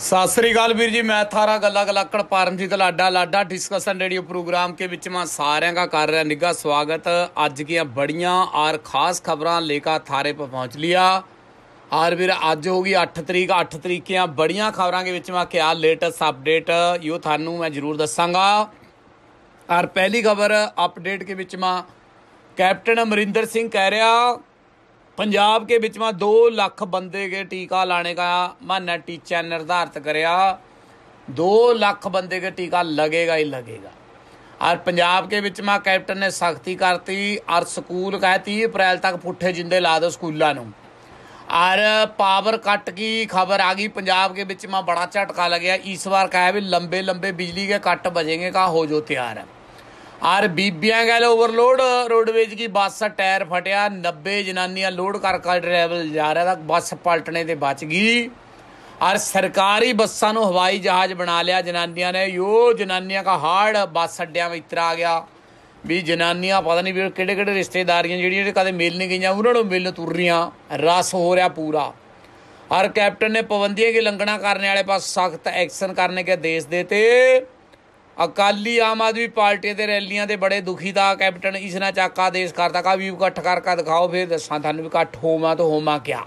सत श्री अकाल वीर जी। मैं थारा गला गलाकड़ परमजीत लाडा लाडा डिस्कशन रेडियो प्रोग्राम के बीच में सारे का कर रहा निगा स्वागत। आज की बढ़िया और खास खबरां लेकर थारे पर पहुँच लिया। और वीर अज होगी 8 तरीक। 8 तरीक की बढ़िया खबरां के बीच में क्या लेटेस्ट अपडेट यो थानू मैं जरूर दसांगा। और पहली खबर अपडेट के बीच में कैप्टन अमरिंदर सिंह कह रहा पंजाब के बीच में 2 लाख बंदे के टीका लाने का मैंने टीचा निर्धारित कराया। 2 लाख बंदे के टीका लगेगा ही लगेगा। और पंजाब के बीच में कैप्टन ने सख्ती करती और स्कूल कहा 30 अप्रैल तक पुट्ठे जिंदे ला दो स्कूलों नूं। और पावर कट की खबर आ गई पंजाब के बीच में, बड़ा झटका लगे। इस बार कहा भी लंबे लंबे बिजली के कट बजेंगे, का हो जो तैयार है। और बीबियाँ कह लो ओवरलोड, रोडवेज की बस टायर फटिया, 90 जनानियां लोड कर ड्राइवर जा रहा था, बस पलटने से बच गई। और सरकारी बसा नूं हवाई जहाज बना लिया जनानियां ने। यो जनानियां का हाड़ बस अड्डिया में इतना आ गया भी जनानियां पता नहीं भी किहड़े किहड़े रिश्तेदारियां जिहड़ियां कदे मिल नहीं गईयां उन्होंने मिलने तुर रहीआं। रस हो रहा पूरा। और कैप्टन ने पाबंदियों की उल्लंघना करने वाले पास सख्त एक्शन करने के आदेश देते। अकाली आम आदमी पार्टी के रैलियां ते बड़े दुखी था कैप्टन। इसने चाका आदेश करता कहा भी इकट्ठ करके दिखाओ, फिर दसा थानू इकट्ठ होमा तो होमा क्या।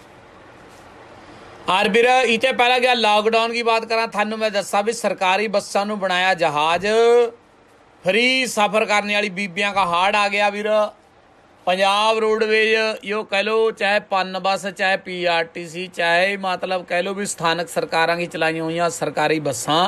और फिर इतने पहला गया लॉकडाउन की बात करा थानू मैं दसा भी सरकारी बसा नू बनाया जहाज, फ्री सफर करने वाली बीबियां का हाड़ आ गया। वीर पंजाब रोडवेज यो कह लो, चाहे पन बस चाहे PRTC चाहे मतलब कह लो भी स्थानक सरकारों की चलाई हुई सरकारी बसा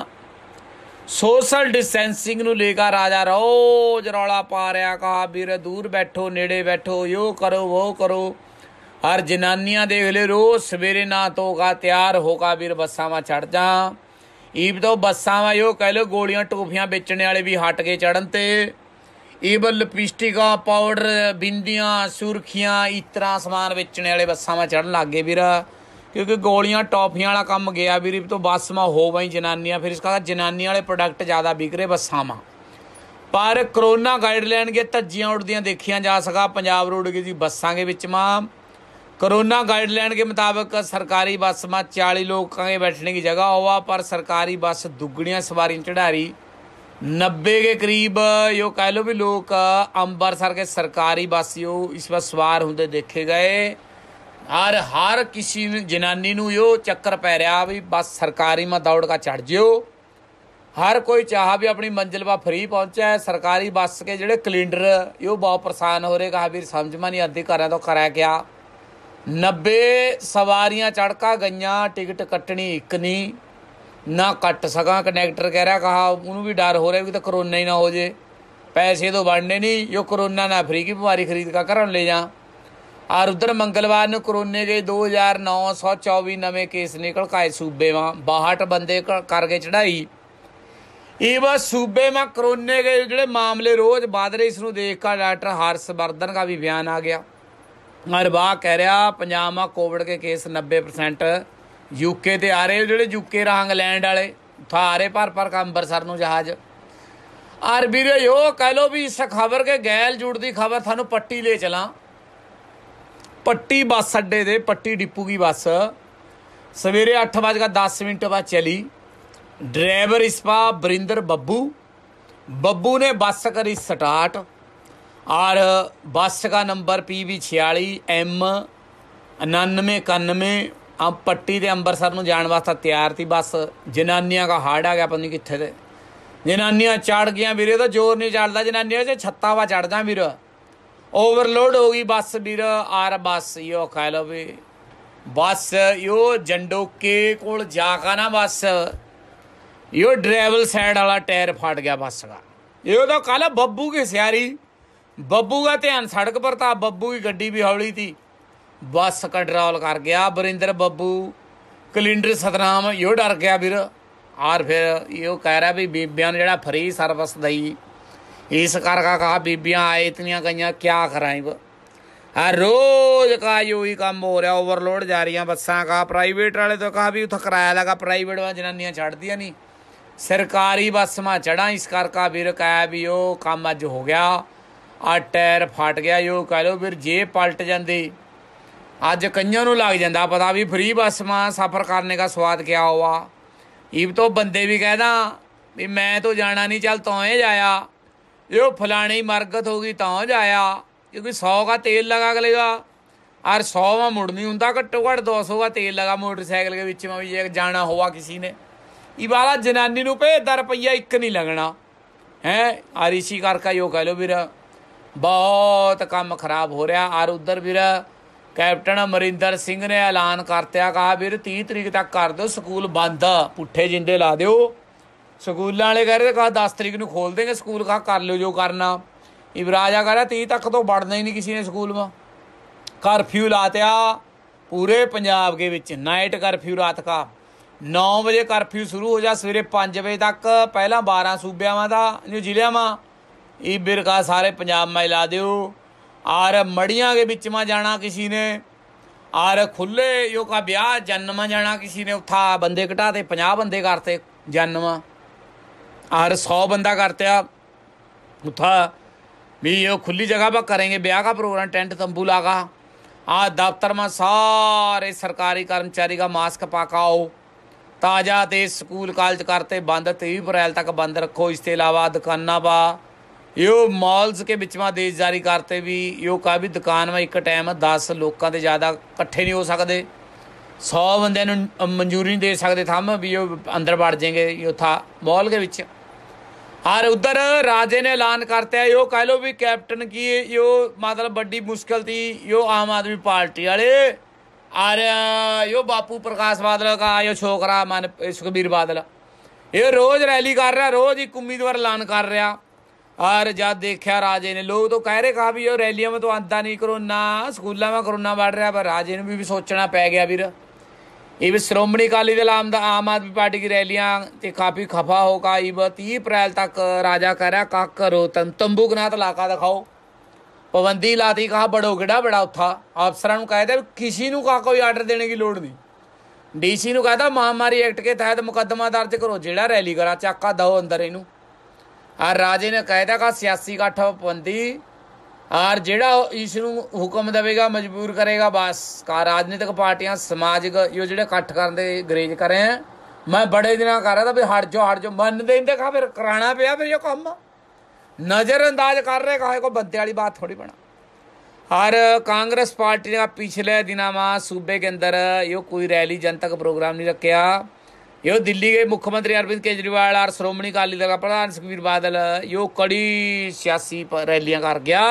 सोशल डिस्टेंसिंग नू लेकर राजा रोज रौला पा रहा, कहा वीर दूर बैठो नेड़े बैठो, यो करो वो करो। हर जनानियां देख ले रोज सवेरे ना तो का तैयार होगा वीर बसा में चढ़ जा। ईब तो बसा में यो कह लो गोलियां टोफियां बेचने वाले भी हट के चढ़न ते। ईब लिपस्टिका पाउडर बिंदियां सुर्खियां इतना समान बेचने वाले बसा में चढ़न लग गए वीर, क्योंकि गोलियां टॉफियां वाला कम गया वीर। तो बस में हो वही जनानियां, फिर इसका जनानियां वाले प्रोडक्ट ज़्यादा बिक रहे बसा में। पर करोना गाइडलाइन के धज्जियां उड़दियां देखिया जा सका पंजाब रोडवेज की बसा के बिच में। करोना गाइडलाइन के मुताबिक सरकारी बस में 40 लोग के बैठने की जगह हुआ, पर सरकारी बस दुगनियां सवारी चढ़ा रही। 90 के करीब यो कह लो भी लोग अम्बरसर के सरकारी बस यो इस पर सवार होंगे देखे गए। और हर किसी जनानी नू यो चक्कर पै रहा भी बस सरकारी में दौड़ का चढ़ जियो। हर कोई चाह भी अपनी मंजिल पर फ्री पहुंचा है। सरकारी बस के जोड़े कैलेंडर यो बहुत परेशान हो रहे, कहा भी समझ में नहीं आती करें तो करा क्या। 90 सवारियां चढ़का गईयां, टिकट कटनी एक नहीं ना कट सका। कंडक्टर कह रहा, कहा उन्होंने भी डर हो रहा है कि तो करोना ही ना हो जाए, पैसे तो बढ़ने नहीं, यो करोना ना फ्री की बीमारी खरीद का घर ले जा। और उधर मंगलवार ने कोरोने के 2924 नवे केस निकल के आए सूबे में। 62 बंदे करके चढ़ाई। ये बस सूबे में कोरोने के जोड़े मामले रोज बढ़ रहे, इसनों देखकर डॉक्टर हर्षवर्धन का भी बयान आ गया। और वाह कह रहा पंजाब में कोविड के केस 90% यूके ते आ रहे, जोड़े यूके रहा इंग्लैंड वाले था आ रहे पर का अंबरसर नूं जहाज। और वीर यो कह लो भी इस खबर के गैल जुड़ती खबर थानू पट्टी ले चला। पट्टी बस अड्डे दे पट्टी डिपू की बस सवेरे 8:10 पर चली। ड्राइवर इस पर बरिंदर बब्बू ने बस करी स्टार्ट। और बस का नंबर PB 46 M 9991। अब पट्टी ते अंबरसर नूं जाने वास्ते तैयार थी बस। जनानियां का हाड़ आ गया, पता नहीं कित्थे थे जनानियां चढ़ गया वीरे। तो जोर नहीं चढ़ता जनानियां से छत्ता वा चढ़ जा वीर। ओवरलोड हो गई बस वीर। और बस यो कह लो भी बस यो जंडोके कोल जाकर ना बस यो ड्राइवर साइड वाला टायर फट गया बस का। यो तो कल बब्बू की सियारी, बब्बू का ध्यान सड़क पर था, बब्बू की गड्डी भी हौली थी, बस कंट्रोल कर गया बरिंदर बब्बू। कैलेंडर सतनाम यो डर गया वीर। और फिर यो कह रहा भी बीबियां ने जरा फ्री सर्विस दई, इस करके कहा बीबियां आए इतनी गई क्या कराएं। रोज का यो ही काम हो रहा, ओवरलोड जा रही बसा का। प्राइवेट वाले तो कहा भी उतना किराया लगा, प्राइवेट में जनानियां चढ़ दिया नहीं, सरकारी बस में चढ़ा। इस करके वीर कहा भी यो काम अज हो गया। और टायर फट गया। यो कह लो फिर जे पलट जाती अज कईयां नूं लग जाता पता भी फ्री बस में सफ़र करने का स्वाद क्या हुआ। ईब तो बंदे भी कहदा भी मैं तो जाना नहीं, चल तो जाया, यो फलानी मरगत होगी तो जाया, क्योंकि 100 का तेल लगा लेगा और 100 में मुड़ नहीं होंगे, घट्टो घट 200 का तेल लगा मोटरसाइकिल के बिच में भी जे जाना हुआ किसी ने। ये वाला जनानी नूं भेजदा रुपया एक नहीं लगना है। और इसी करके यो कह लो ਵੀਰ बहुत काम खराब हो रहा। और उधर ਵੀਰ कैप्टन अमरिंदर सिंह ने ऐलान करत्या, कहा ਵੀਰ 30 तरीक तक कर दो स्कूल बंद, पुट्ठे जिंदे ला दो। स्कूलों वाले कह रहे, कहा 10 तरीक को खोल देंगे स्कूल, कहा कर लो जो करना। इवराजा कह रहा 30 तक तो बढ़ना ही नहीं किसी ने स्कूल में। कर्फ्यू लात्या पूरे पंजाब के विच, नाइट कर्फ्यू रात का 9 बजे कर्फ्यू शुरू हो जा, सवेरे 5 बजे तक। पहला 12 सूबे में था, जो जिले में ई बिर का सारे पंजाब में ला दो। और मड़िया के बिच में जाना किसी ने, और खुले यो का ब्याह जन्म में जाना किसी ने, उठा बंदे घटाते 50 बंदे करते जन्म, और 100 बंदा करते उठा भी यो खुली जगह पर करेंगे ब्याह का प्रोग्राम, टेंट तंबू लगा। दफ्तर में सारे सरकारी कर्मचारी का मास्क पकाओ। ताज़ा ते स्कूल कॉलेज करते बंद, 23 अप्रैल तक बंद रखो। इसके अलावा दुकाना पा यो मॉल्स के बिच में आदेश जारी करते भी यो का भी दुकान में एक टाइम 10 लोगों के ज़्यादा इकट्ठे नहीं हो सकते, 100 बंदे मंजूरी नहीं दे सकते थम भी यो अंदर बढ़ जाएंगे यो था मॉल के बिच। और उधर राजे ने ऐलान करते हैं, यो कह लो भी कैप्टन की यो मतलब बड़ी मुश्किल थी यो आम आदमी पार्टी वाले और यो बापू प्रकाश बादल का यो छोकरा मान सुखबीर बादल, ये रोज़ रैली कर रहा, रोज़ एक उम्मीदवार ऐलान कर रहा। और जब देखा राजे ने, लोग तो कह रहे कहा भी यो रैलियों में तो आंदा नहीं कोरोना, स्कूलों में कोरोना बढ़ रहा, पर राजे ने भी सोचना पै गया ਵੀਰ। ये भी श्रोमणी अकाली दल आम आदमी पार्टी की रैलियां ते काफ़ी खफा होगा। ये 30 अप्रैल तक राजा कह रहा कहा करो तंबू नाथ इलाका दिखाओ, पाबंदी लाती, कहा बड़ो गेड़ा बड़ा उठा। अफसरों को कहते किसी को कहा कोई आर्डर देने की लोड़ नहीं, DC को कहता महामारी एक्ट के तहत मुकदमा दर्ज करो, जेड़ा रैली करा चाका दो अंदर इनू। और राजे ने कहता कहा सियासी गठ पाबंदी, और जेड़ा इसनू हुक्म देगा मजबूर करेगा बस का राजनीतिक पार्टियां समाजिक यो जेड़े कट्ठ करते गरेज करे हैं। मैं बड़े दिन कर रहा था भी हट जाओ मन देंगे, कहा फिर कराना पिया फिर यो कम नज़रअंदाज कर रहे, कहा को बंदे वाली बात थोड़ी बना। और कांग्रेस पार्टी ने पिछले दिनों में सूबे के अंदर यो कोई रैली जनतक प्रोग्राम नहीं रखा। यो दिल्ली के मुख्यमंत्री अरविंद केजरीवाल और श्रोमणी अकाली दल का प्रधान सुखबीर बादल यो कड़ी सियासी रैलियां कर गया।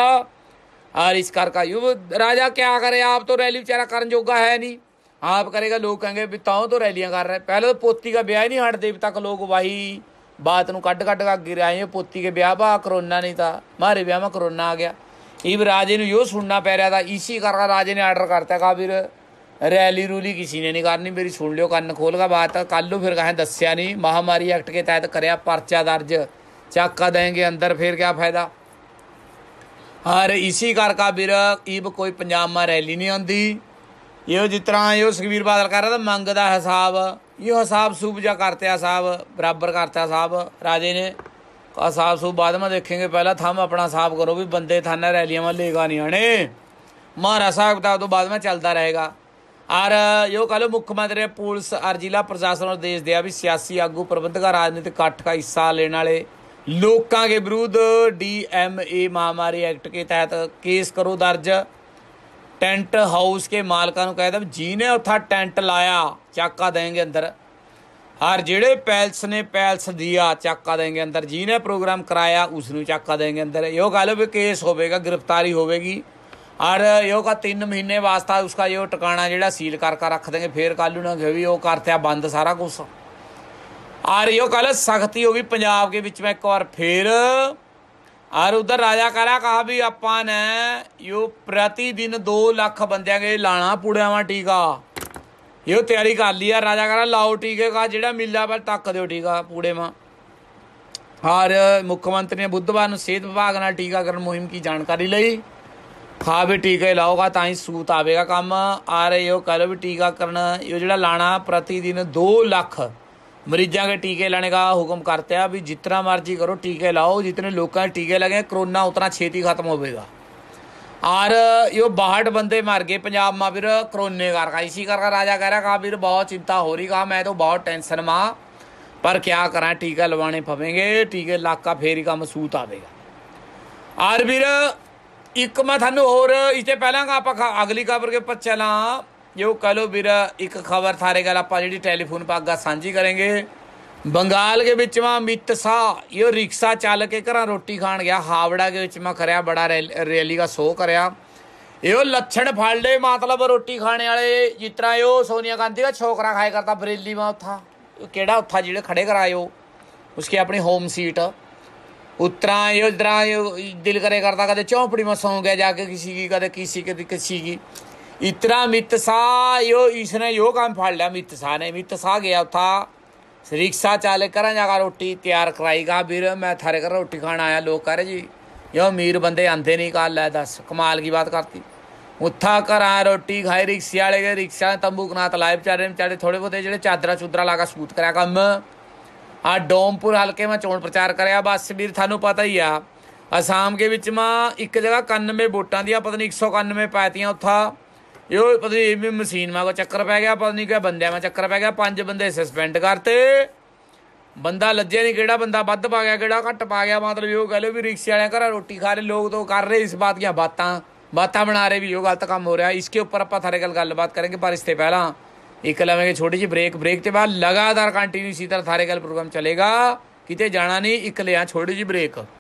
और इस करके यो राजा क्या करे, आप तो रैली बेचारा करन जोगा है नहीं, आप करेगा लोग कहेंगे भी तो रैलियां कर रहे। पहले तो पोती का ब्याह ही नहीं हटते तक लोग वही बात को कट कट के गिराए, पोती के ब्याह बा कोरोना नहीं था, हमारे ब्याह में कोरोना आ गया। इब राजे ने यो सुनना पै रहा था, इसी करके राजे ने आर्डर करता कहा फिर रैली रूली किसी ने नहीं करनी, मेरी सुन लियो कन्न खोल का बात। कल लो फिर कहें दस्या नहीं, महामारी एक्ट के तहत कराया पर्चा दर्ज, चाका देंगे अंदर, फिर क्या फायदा। और इसी करके फिर इब कोई पंजाब में रैली नहीं आती। यो जिस तरह यो सुखबीर बादल कह रहा था मंगता हिसाब, यो हिसाब सूब जा करते हिसाब बराबर करता हिसाब। राजे ने कहा हिसाब सूब बाद में देखेंगे, पहला थम अपना हिसाब करो भी बंदे थाना रैलियां में लेगा नहीं आने, हमारा हिसाब किताब तो बाद में चलता रहेगा। और यो कह लो मुख्यमंत्री ने पुलिस और जिला प्रशासन को निर्देश दिया भी सियासी आगू प्रबंधक राजनीतिक कट्ठ का हिस्सा लेने वाले लोगों के विरुद्ध DMA महामारी एक्ट के तहत केस करो दर्ज। टेंट हाउस के मालकां को कहता जिन्हें उत्था टेंट लाया चाका देंगे अंदर, और जेड़े पैलस ने पैलस दिया चाका देंगे अंदर, जिन्हें प्रोग्राम कराया उसनू चाका देंगे अंदर। यो कह लो भी केस होगा, गिरफ्तारी होगी। और यो का 3 महीने वास्ता उसका यो टिकाना जेड़ा सील करके रख देंगे, फिर कल ना भी वो करते बंद सारा कुछ। और यो कल सख्ती होगी पंजाब के बीच में एक बार फिर। और उधर राजा कहा भी अपा ने यो प्रतिदिन 2 लाख बंदिया के लाना पुड़िया में टीका, यो तैयारी कर ली है। राजा कह लाओ टीके का जेड़ा मिला पर तक दो टीका पूड़े में। और मुख्यमंत्री ने बुधवार सेहत विभाग नाल टीकाकरण मुहिम की जानकारी ली, खा भी टीके लाओगा तो ही सूत आवेगा काम। और यो कह लो भी टीकाकरण यो जो लाना प्रतिदिन 2 लाख मरीजों के टीके लाने का हुक्म करते हैं भी जितना मर्जी करो टीके लाओ, जितने लोगों के टीके लगे कोरोना उतना छेती खत्म होगा। और यो 62 बंदे मर गए पंजाब में फिर कोरोने करके। इसी करके राजा कह रहा कहा फिर बहुत चिंता हो रही, कहा मैं तो बहुत टेंशन में। पर क्या करा, टीका लवाने पवेंगे, टीके लाका फिर ही काम सूत आवेगा। और फिर एक मैं थानू होर इससे पहला आप अगली खबर के ऊपर चला, जो कह लो वीर एक खबर थारे गल आप जी टैलीफोन पर अग्गा सांझी करेंगे। बंगाल के विच में अमित शाह यो रिक्शा चाल के घर रोटी खान गया, हावड़ा के विच में करया बड़ा रैली का शो करया। यो लक्षण फड़ ले, मतलब रोटी खाने वाले जिस तरह यो सोनिया गांधी का छोकरा खाया करता बरेली में, उथा केड़ा उथा जिहड़े खड़े करायो उसकी अपनी होम सीट, उतरा यो इधरा यो दिल करे करता कदे चौपड़ी में सौ गया जाके किसी की, कदे किसी की इतना। अमित शाह यो इसने यो काम फाड़ लिया, अमित शाह ने। अमित शाह गया उथा रिक्शा चालक करा जाकर रोटी तैयार कराईगा, फिर मैं थारे घर रोटी खाना आया। लोग कह रहे जी यो अमीर बंदे आंदे नहीं, कल लै दस कमाल की बात करती। उथा घर रोटी खाई, रिक्शे वाले गए, रिक्शा तंबू कनात लाए बेचारे थोड़े बहुते जो चादरा चूदरा ला के सूट कराया कम। हाँ डोमपुर हल्के में चोण प्रचार कराया। बस वीर थानू पता ही आ, असम के विच में एक जगह 91 वोटां दियां पता नहीं 191 पैतियां उथा। यो पता नहीं मशीन में को चक्कर पै गया, पता नहीं क्या बंदे में चक्कर पै गया, 5 बंदे सस्पेंड करते। बंदा लज्जे नहीं केड़ा बंदा वध पा गया केड़ा घट पा गया। मतलब यो कह लो भी रिक्शे वाले घर रोटी खा रहे लोग तो कर रहे इस बात की बातां बना रहे भी यो गलत काम हो रहा है। इसके ऊपर आप थारे गलबात करेंगे, पर इससे पहला एक लवेंगे छोटी जी ब्रेक के बाद लगातार कंटिन्यू इसी तरह थारे गल प्रोग्राम चलेगा, किते जाना नहीं। एक लिया छोटी जी ब्रेक।